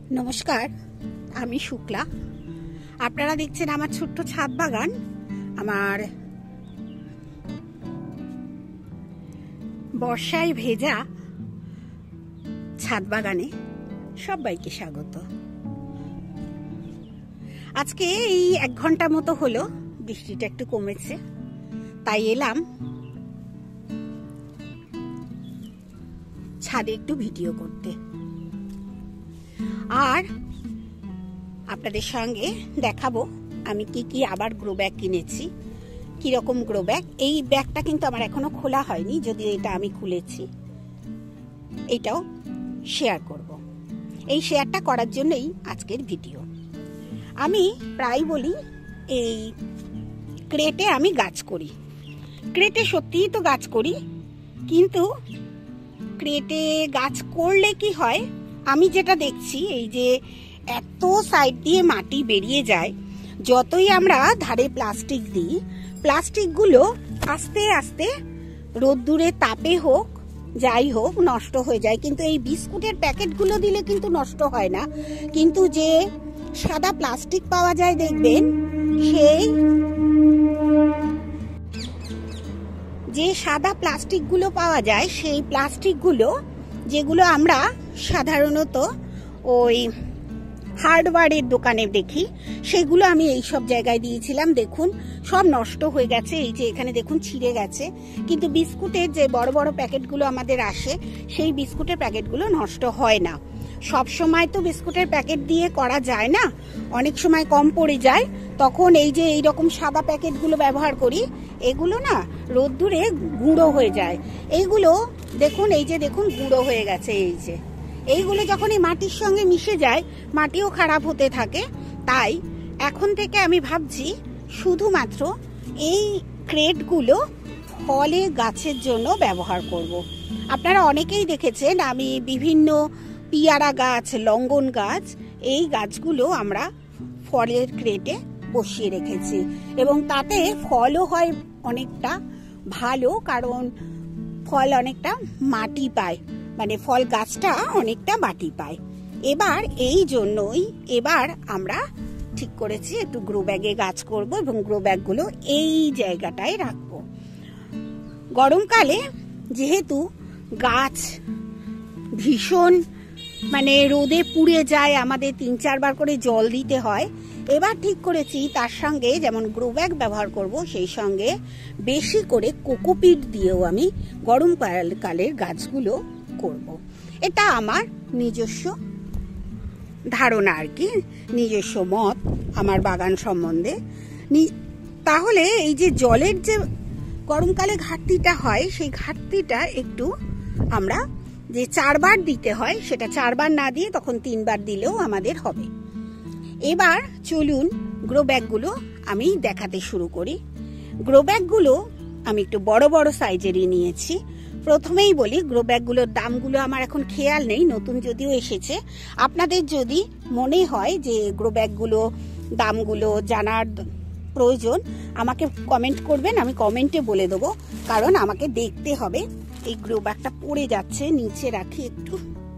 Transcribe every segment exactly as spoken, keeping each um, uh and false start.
নমস্কার, আমি শুক্লা। আপনারা দেখছেন আমার ছোট্ট ছাদ বাগান। আমার বর্ষায় ভেজা ছাদ বাগানে সবাইকে স্বাগত। আজকে এই এক ঘন্টা মতো হলো বৃষ্টিটা একটু কমেছে, তাই এলাম ছাদে একটু ভিডিও করতে। আর আপনাদের সঙ্গে দেখাবো আমি কি কি আবার গ্রো ব্যাগ কিনেছি, কিরকম গ্রো ব্যাগ। এই ব্যাগটা কিন্তু আমার এখনো খোলা হয়নি, যদিও এটা আমি খুলেছি। এটাও শেয়ার করব। এই শেয়ারটা করার জন্যই আজকের ভিডিও। আমি প্রায় বলি এই ক্রেটে আমি গাছ করি, ক্রেটে সত্যিই তো গাছ করি, কিন্তু ক্রেটে গাছ করলে কি হয়, আমি যেটা দেখছি এই যে এত সাইড দিয়ে মাটি বেরিয়ে যায়, যতই আমরা ধারে প্লাস্টিক দিই, প্লাস্টিকগুলো আস্তে আস্তে রোদ্দুরে তাপে হোক যাই হোক নষ্ট হয়ে যায়। কিন্তু এই বিস্কুটের প্যাকেটগুলো দিলে কিন্তু নষ্ট হয় না, কিন্তু যে সাদা প্লাস্টিক পাওয়া যায় দেখবেন, সেই যে সাদা প্লাস্টিকগুলো পাওয়া যায় সেই প্লাস্টিকগুলো যেগুলো আমরা সাধারণত ওই হার্ডওয়্যারের দোকানে দেখি, সেগুলো আমি এই সব জায়গায় দিয়েছিলাম। দেখুন সব নষ্ট হয়ে গেছে, এই যে এখানে দেখুন ছিঁড়ে গেছে। কিন্তু বিস্কুটের যে বড় বড় প্যাকেটগুলো আমাদের আসে, সেই বিস্কুটের প্যাকেটগুলো নষ্ট হয় না। সব সময় তো বিস্কুটের প্যাকেট দিয়ে করা যায় না, অনেক সময় কম পড়ে যায়, তখন এই যে এইরকম সাদা প্যাকেটগুলো ব্যবহার করি। এগুলো না রোদ্দুরে গুঁড়ো হয়ে যায়। এইগুলো দেখুন, এই যে দেখুন গুঁড়ো হয়ে গেছে। এই যে এইগুলো যখন এই মাটির সঙ্গে মিশে যায়, মাটিও খারাপ হতে থাকে। তাই এখন থেকে আমি ভাবছি শুধুমাত্র এই ক্রেটগুলো ফলে গাছের জন্য ব্যবহার করব। আপনারা অনেকেই দেখেছেন আমি বিভিন্ন পিয়ারা গাছ, লঙ্গন গাছ, এই গাছগুলো আমরা ফলের ক্রেটে বসিয়ে রেখেছি, এবং তাতে ফলও হয় অনেকটা ভালো, কারণ ফল অনেকটা মাটি পায়, মানে ফল গাছটা অনেকটা মাটি পায়। এবার এই জন্যই এবার আমরা ঠিক করেছি একটু গ্রো ব্যাগে গাছ করব, এবং গ্রো ব্যাগগুলো এই জায়গাটায় রাখবো। গরমকালে যেহেতু গাছ ভীষণ মানে রোদে পুড়ে যায়, আমাদের তিন চারবার করে জল দিতে হয়। এবার ঠিক করেছি তার সঙ্গে যেমন গ্রো ব্যাগ ব্যবহার করব, সেই সঙ্গে বেশি করে কোকোপিট দিয়েও আমি গরমকালের গাছগুলো করব। এটা আমার নিজস্ব ধারণা আর কি, নিজস্ব মত আমার বাগান সম্বন্ধে। তাহলে এই যে জলের যে গরমকালে ঘাটতিটা হয়, সেই ঘাটতিটা একটু আমরা যে চারবার দিতে হয়, সেটা চারবার না দিয়ে তখন তিনবার দিলেও আমাদের হবে। এবার চলুন গ্রো ব্যাগগুলো আমি দেখাতে শুরু করি। গ্রো ব্যাগগুলো আমি একটু বড় বড় সাইজেরই নিয়েছি। প্রথমেই বলি, গ্রো ব্যাগগুলোর দামগুলো আমার এখন খেয়াল নেই, নতুন যদিও এসেছে। আপনাদের যদি মনে হয় যে গ্রো ব্যাগগুলো দামগুলো জানার প্রয়োজন, আমাকে কমেন্ট করবেন, আমি কমেন্টে বলে দেবো, কারণ আমাকে দেখতে হবে। এই গ্রো ব্যাগটা পড়ে যাচ্ছে, নিচে রাখি একটু।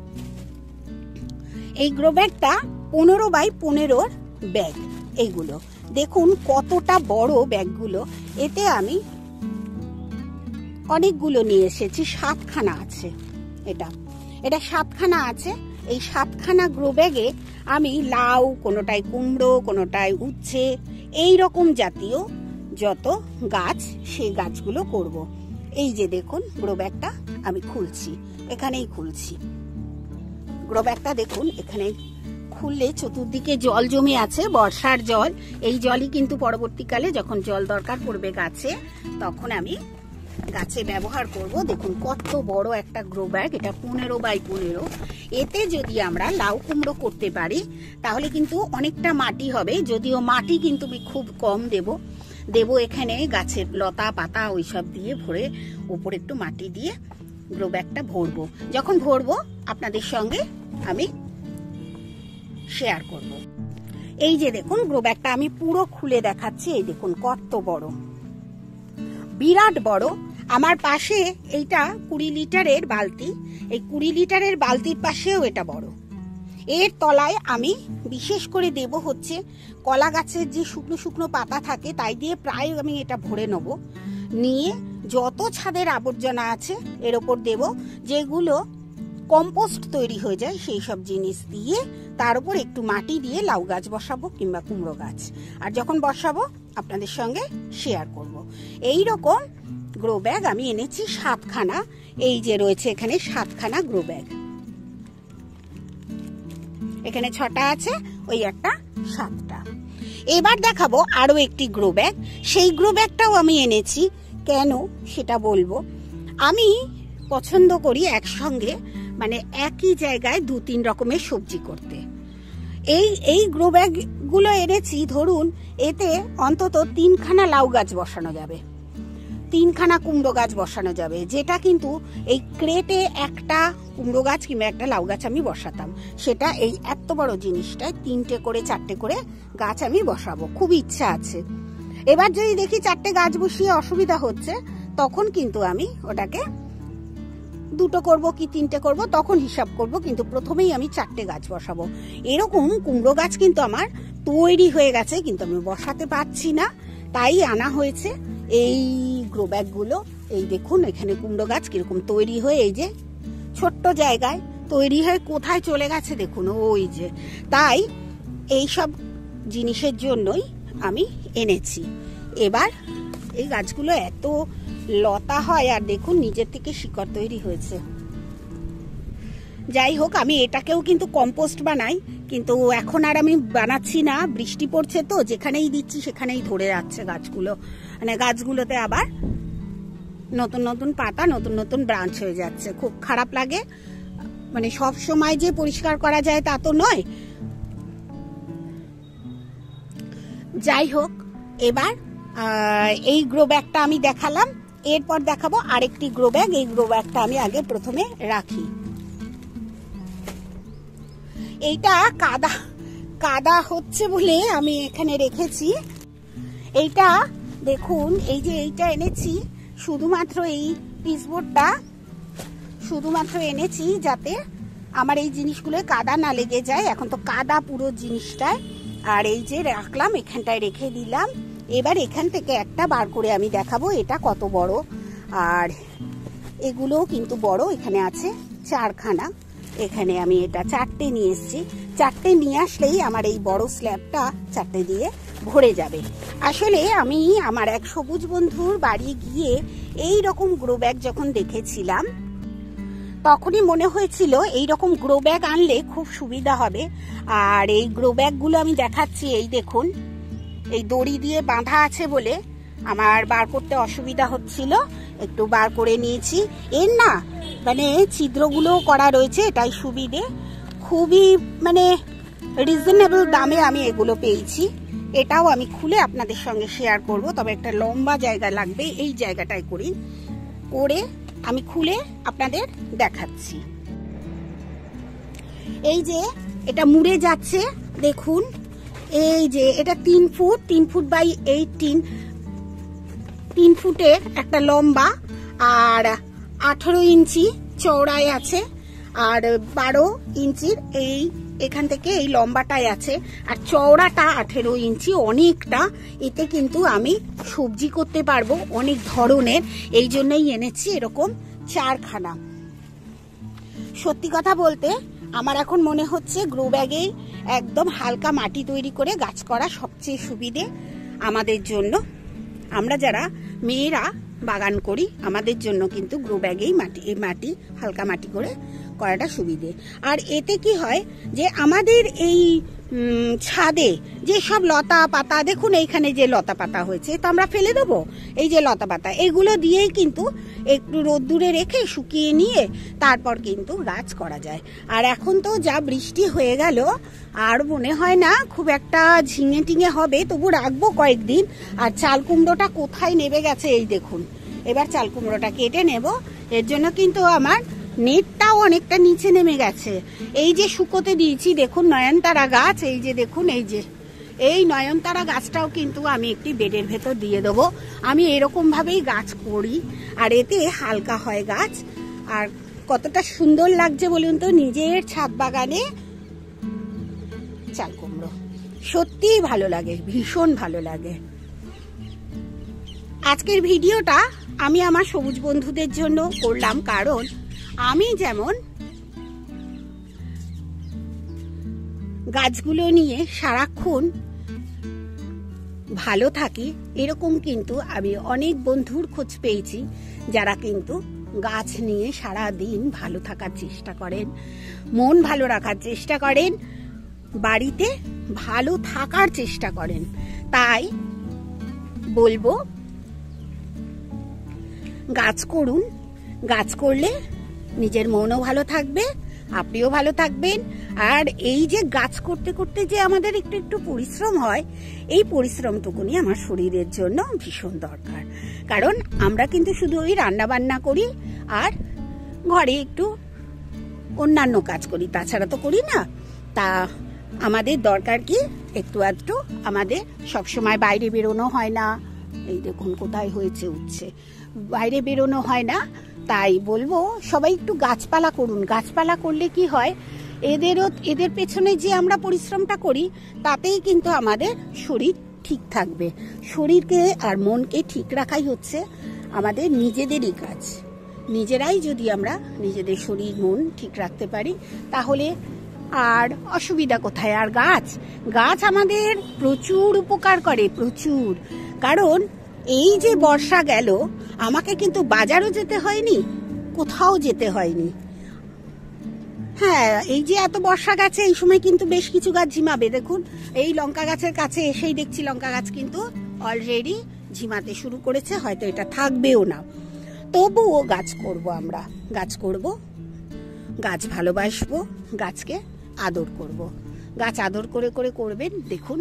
এই গ্রো ব্যাগটা পনেরো বাই পনেরোর ব্যাগ। এইগুলো দেখুন কতটা বড় ব্যাগগুলো। এতে আমি অনেকগুলো নিয়ে এসেছি, সাতখানা আছে। এটা এটা সাতখানা আছে। এই সাতখানা গ্রো ব্যাগে আমি লাউ, কোনোটায় কুমড়ো, কোনোটায় উচ্ছে, এই রকম জাতীয় যত গাছ, সেই গাছগুলো করব। এই যে দেখুন গ্রো ব্যাগটা আমি খুলছি, এখানেই খুলছি। গ্রো ব্যাগটা দেখুন, এখানে খুললে চতুর্দিকে জল জমে আছে, বর্ষার জল। এই জলই কিন্তু পরবর্তীকালে যখন জল দরকার পড়বে গাছে, তখন আমি গাছে ব্যবহার করব। দেখুন কত বড় একটা গ্রো ব্যাগ, এটা পনেরো বাই পনেরো। এতে যদি আমরা লাউ কুমড়ো করতে পারি, তাহলে কিন্তু অনেকটা মাটি হবে, যদিও মাটি কিন্তু আমি খুব কম দেব দেব এখানে গাছের লতা পাতা ওইসব দিয়ে ভরে, উপরে একটু মাটি দিয়ে গ্রো ব্যাগটা ভরবো। যখন ভরবো আপনাদের সঙ্গে আমি শেয়ার করব। এই যে দেখুন গ্রো ব্যাগটা আমি পুরো খুলে দেখাচ্ছি। এই দেখুন কত বড়, বিরাট বড়। আমার পাশে এইটা কুড়ি লিটারের বালতি, এই কুড়ি লিটারের বালতির পাশেও এটা বড়। এর তলায় আমি বিশেষ করে দেব হচ্ছে কলা গাছের যে শুকনো শুকনো পাতা থাকে তাই দিয়ে প্রায় আমি এটা ভরে নেব, নিয়ে যত ছাদের আবর্জনা আছে এর ওপর দেব, যেগুলো কম্পোস্ট তৈরি হয়ে যায় সেই সব জিনিস দিয়ে তার উপর একটু মাটি দিয়ে লাউ গাছ বসাবো কিংবা কুমড়ো গাছ। আর যখন বসাবো আপনাদের সঙ্গে শেয়ার করব। এই রকম গ্রো ব্যাগ আমি এনেছি সাতখানা, এই যে রয়েছে এখানে সাতখানা গ্রো ব্যাগ, এখানে ছটা আছে, ওই একটা সাতটা। এবার দেখাবো আরো একটি গ্রো ব্যাগ, সেই গ্রো ব্যাগটাও আমি এনেছি, কেন সেটা বলবো। আমি পছন্দ করি একসঙ্গে মানে একই জায়গায় দু তিন রকমের সবজি করতে। এই এই গ্রো ব্যাগ গুলো এনেছি, ধরুন এতে অন্তত তিনখানা লাউ গাছ বসানো যাবে, তিনখানা কুমড়ো গাছ বসানো যাবে, যেটা কিন্তু এই ক্রেটে একটা কুমড়ো গাছ কিংবা একটা লাউ গাছ আমি বসাতাম, সেটা এই এত বড় জিনিসটায় তিনটে করে চারটে করে গাছ আমি বসাবো, খুব ইচ্ছা আছে। এবার যদি দেখি চারটে গাছ বসিয়ে অসুবিধা হচ্ছে, তখন কিন্তু আমি ওটাকে দুটো করব কি তিনটে করব তখন হিসাব করব, কিন্তু প্রথমেই আমি চারটে গাছ বসাবো। এরকম কুমড়ো গাছ কিন্তু আমার তৈরি হয়ে গেছে, কিন্তু আমি বসাতে পারছি না, তাই আনা হয়েছে এই গ্রো ব্যাগ গুলো। এই দেখুন এখানে কুমড়ো গাছ কিরকম তৈরি হয়ে এই যে ছোট্ট জায়গায় তৈরি হয়ে কোথায় চলে গেছে দেখুন, ওই যে। তাই এই সব জিনিসের জন্যই আমি এনেছি। এবার এই গাছগুলো এত লতা হয়, আর দেখুন নিজের থেকে শিকড় তৈরি হয়েছে। যাই হোক, আমি এটাকেও কিন্তু কম্পোস্ট বানাই, কিন্তু এখন আর আমি বানাচ্ছি না, বৃষ্টি পড়ছে তো, যেখানেই দিচ্ছি সেখানেই ধরে যাচ্ছে গাছগুলো, মানে গাছগুলোতে আবার নতুন নতুন পাতা নতুন নতুন ব্রাঞ্চ হয়ে যাচ্ছে। খুব খারাপ লাগে, মানে সব সময় যে পরিষ্কার করা যায় তা তো নয়। যাই হোক, এবার এই গ্রো ব্যাগটা আমি দেখালাম, এরপর দেখাবো আরেকটি গ্রো ব্যাগ। এই গ্রো ব্যাগটা আমি আগে প্রথমে রাখি। এইটা কাদা কাদা হচ্ছে বলে আমি এখানে রেখেছি। এইটা দেখুন, এই যে এইটা এনেছি শুধুমাত্র এই পিসবোর্ডটা শুধুমাত্র এনেছি যাতে আমার এই জিনিসগুলো কাদা না লেগে যায়। এখন তো কাদা পুরো জিনিসটায়। আর এই যে রাখলাম, এখানটায় রেখে দিলাম। এবার এখান থেকে একটা বার করে আমি দেখাবো এটা কত বড়। আর এগুলোও কিন্তু বড়, এখানে আছে চারখানা, এখানে আমি এটা চারটে নিয়ে এসেছি। চারটে নিয়ে আসলেই আমার এই বড় স্ল্যাবটা চারটে দিয়ে ভরে যাবে। আসলে আমি আমার এক সবুজ বন্ধুর বাড়ি গিয়ে এই রকম গ্রো ব্যাগ যখন দেখেছিলাম, তখনই মনে হয়েছিল এই রকম গ্রো ব্যাগ আনলে খুব সুবিধা হবে। আর এই গ্রো ব্যাগগুলো আমি দেখাচ্ছি, এই দেখুন, এই দড়ি দিয়ে বাঁধা আছে বলে আমার বার করতে অসুবিধা হচ্ছিল, একটু বার করে নিয়েছি। এর না মানে ছিদ্রগুলো করা রয়েছে, এটাই সুবিধে। খুবই মানে রিজনেবল দামে আমি এগুলো পেয়েছি। এটাও আমি খুলে আপনাদের সঙ্গে শেয়ার করব, তবে একটা লম্বা জায়গা লাগবে, এই জায়গাটায় করি করে আমি খুলে আপনাদের দেখাচ্ছি। এই যে এটা মুড়ে যাচ্ছে দেখুন, এই যে এটা তিন ফুট তিন ফুট বাই এইটিন তিন ফুটের একটা লম্বা, আর আঠারো ইঞ্চি চওড়ায় আছে, আর বারো ইঞ্চির এই এখান থেকে এই লম্বাটাই আছে, আর চওড়াটা আঠেরো ইঞ্চি, অনেকটা। এতে কিন্তু আমি সবজি করতে পারবো অনেক ধরনের, এই জন্যই এনেছি এরকম চারখানা। সত্যি কথা বলতে আমার এখন মনে হচ্ছে গ্রো ব্যাগে একদম হালকা মাটি তৈরি করে গাছ করা সবচেয়ে সুবিধে আমাদের জন্য। আমরা যারা মেয়েরা বাগান করি, আমাদের জন্য কিন্তু গ্রো ব্যাগেই মাটি এই মাটি হালকা মাটি করে করাটা সুবিধে। আর এতে কি হয় যে আমাদের এই ছাদে যে সব লতা পাতা, দেখুন এইখানে যে লতা পাতা হয়েছে তো আমরা ফেলে দেবো, এই যে লতা পাতা এগুলো দিয়েই কিন্তু একটু রোদ্দুরে রেখে শুকিয়ে নিয়ে তারপর কিন্তু গাছ করা যায়। আর এখন তো যা বৃষ্টি হয়ে গেল, আর মনে হয় না খুব একটা ঝিঙে টিঙে হবে, তবু রাখবো কয়েকদিন। আর চাল কুমড়োটা কোথায় নেবে গেছে এই দেখুন, এবার চাল কুমড়োটা কেটে নেব। এর জন্য কিন্তু আমার নেটটাও অনেকটা নিচে নেমে গেছে। এই যে শুকোতে দিয়েছি দেখুন নয়নতারা গাছ, এই যে দেখুন, এই যে এই নয়নতারা গাছটাও কিন্তু আমি একটি বেডের ভেতর দিয়ে দেবো। আমি এরকম ভাবেই গাছ করি, আর এতে হালকা হয় গাছ। আর কতটা সুন্দর লাগছে বলুন তো নিজের ছাদ বাগানে চাল কুমড়ো সত্যিই ভালো লাগে, ভীষণ ভালো লাগে। আজকের ভিডিওটা আমি আমার সবুজ বন্ধুদের জন্য করলাম, কারণ আমি যেমন গাছগুলো নিয়ে সারাক্ষণ ভালো থাকি, এরকম কিন্তু আমি অনেক বন্ধুর খোঁজ পেয়েছি যারা কিন্তু গাছ নিয়ে সারা দিন ভালো থাকার চেষ্টা করেন, মন ভালো রাখার চেষ্টা করেন, বাড়িতে ভালো থাকার চেষ্টা করেন। তাই বলবো গাছ করুন, গাছ করলে নিজের মনও ভালো থাকবে, আপনিও ভালো থাকবেন। আর এই যে গাছ করতে করতে যে আমাদের একটু একটু পরিশ্রম হয়, এই পরিশ্রমটুকুনি আমার শরীরের জন্য ভীষণ দরকার। কারণ আমরা কিন্তু শুধু ওই রান্না বান্না করি আর ঘরে একটু অন্যান্য কাজ করি, তাছাড়া তো করি না। তা আমাদের দরকার কি একটু একটু, আমাদের সবসময় বাইরে বেরোনো হয় না। এই দেখুন কোথায় হয়েছে উঠছে, বাইরে বেরোনো হয় না। তাই বলবো সবাই একটু গাছপালা করুন। গাছপালা করলে কি হয়, এদেরও এদের পেছনে যে আমরা পরিশ্রমটা করি তাতেই কিন্তু আমাদের শরীর ঠিক থাকবে। শরীরকে আর মনকে ঠিক রাখাই হচ্ছে আমাদের নিজেদেরই কাজ। নিজেরাই যদি আমরা নিজেদের শরীর মন ঠিক রাখতে পারি তাহলে আর অসুবিধা কোথায়। আর গাছ গাছ আমাদের প্রচুর উপকার করে, প্রচুর। কারণ এই যে বর্ষা গেল, আমাকে কিন্তু বাজারও যেতে হয়নি, কোথাও যেতে হয়নি। হ্যাঁ, এই যে এত বর্ষা গেছে, এই সময় কিন্তু বেশ কিছু গাছ ঝিমাবে। দেখুন এই লঙ্কা গাছের কাছে এসেই দেখছি লঙ্কা গাছ কিন্তু অলরেডি ঝিমাতে শুরু করেছে, হয়তো এটা থাকবেও না। তবুও গাছ করব, আমরা গাছ করব, গাছ ভালোবাসবো, গাছকে আদর করব। গাছ আদর করে করে করবেন। দেখুন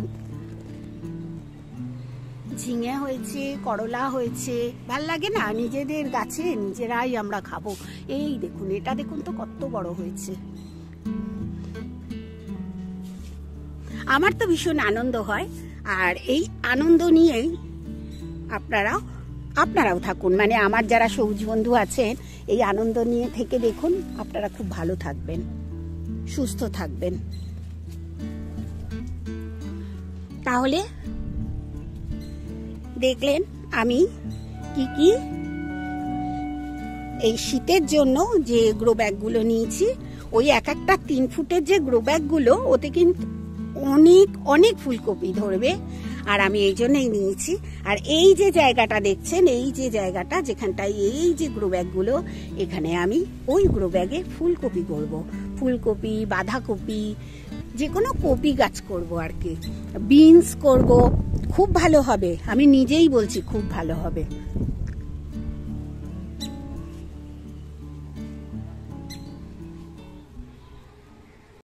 ঝিঙে হয়েছে, করলা হয়েছে, ভাল লাগে না? নিজেদের গাছে নিজেরাই আমরা খাবো। এই দেখুন, এটা দেখুন তো কত বড় হয়েছে। আমার তো ভীষণ আনন্দ হয়, আর এই আনন্দ নিয়েই আপনারা আপনারাও থাকুন। মানে আমার যারা সবুজ বন্ধু আছেন, এই আনন্দ নিয়ে থেকে দেখুন, আপনারা খুব ভালো থাকবেন, সুস্থ থাকবেন। তাহলে দেখলেন আমি কি কি এই শীতের জন্য যে গ্রো ব্যাগগুলো নিয়েছি, ওই এক একটা তিন ফুটের যে গ্রো ব্যাগগুলো, ওতে কিন্তু অনেক অনেক ফুলকপি ধরবে, আর আমি এই জন্যই নিয়েছি। আর এই যে জায়গাটা দেখছেন, এই যে জায়গাটা যেখানটায় এই যে গ্রো ব্যাগগুলো, এখানে আমি ওই গ্রো ব্যাগে ফুলকপি করব, ফুলকপি, বাঁধাকপি, যে কোনো কপি গাছ করব আর কি। বিনস করব, খুব ভালো হবে, আমি নিজেই বলছি খুব ভালো হবে।